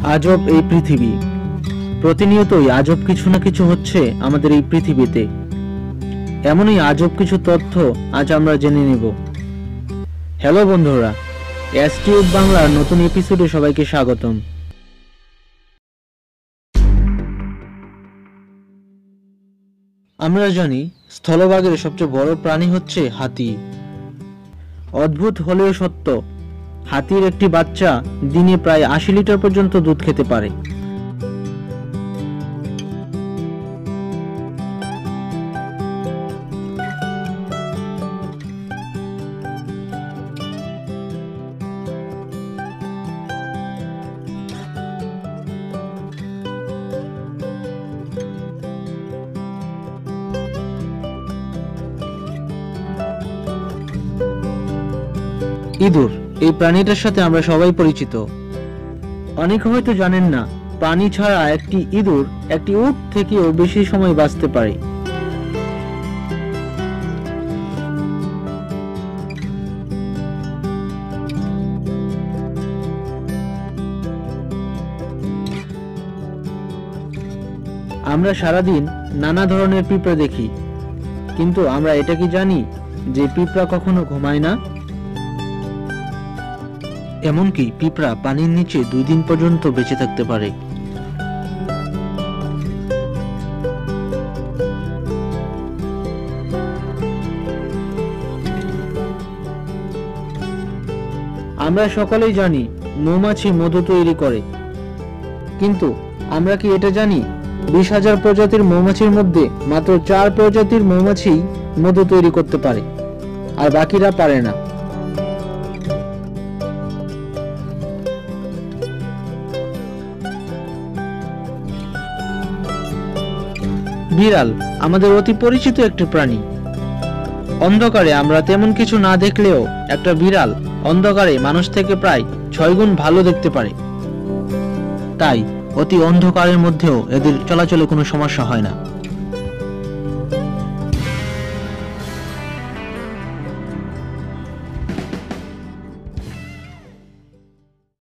আজব এই পৃথিবী। প্রতিনিয়তই আজব কিছু না কিছু হচ্ছে আমাদের এই পৃথিবীতে। এমনই আজব কিছু তথ্য আজ আমরা জেনে নেব। হ্যালো বন্ধুরা, এসটিউব বাংলার নতুন এপিসোডে সবাইকে স্বাগতম। আমরা জানি স্থলভাগের সবচেয়ে বড় প্রাণী হচ্ছে হাতি। অদ্ভুত হলেও সত্য, হাতির একটি বাচ্চা দিনে প্রায় ৮০ লিটার পর্যন্ত দুধ খেতে পারে। ইঁদুর, এই প্রাণীটার সাথে আমরা সবাই পরিচিত। অনেকে হয়তো জানেন না, পানি ছাড়া একটি ইঁদুর একটি উট থেকেও বেশি সময় বাঁচতে পারে। আমরা সারাদিন নানা ধরনের পিঁপড়া দেখি, কিন্তু আমরা এটা কি জানি যে পিঁপড়া কখনো ঘুমায় না? এমনকি পিঁপড়া পানির নিচে 2 দিন পর্যন্ত বেঁচে থাকতে পারে। আমরা সকলেই জানি মৌমাছি মধু তৈরি করে, কিন্তু আমরা কি এটা জানি 20,000 প্রজাতির মৌমাছির মধ্যে মাত্র 4 প্রজাতির মৌমাছি মধু তৈরি করতে পারে, আর বাকিরা পারে না। বিড়াল আমাদের অতি পরিচিত একটি প্রাণী। অন্ধকারে আমরা তেমন কিছু না দেখলেও একটা বিড়াল অন্ধকারে মানুষ থেকে প্রায় 6 গুণ ভালো দেখতে পারে। তাই অতি অন্ধকারের মধ্যেও এদের চলাচলে কোনো সমস্যা হয় না।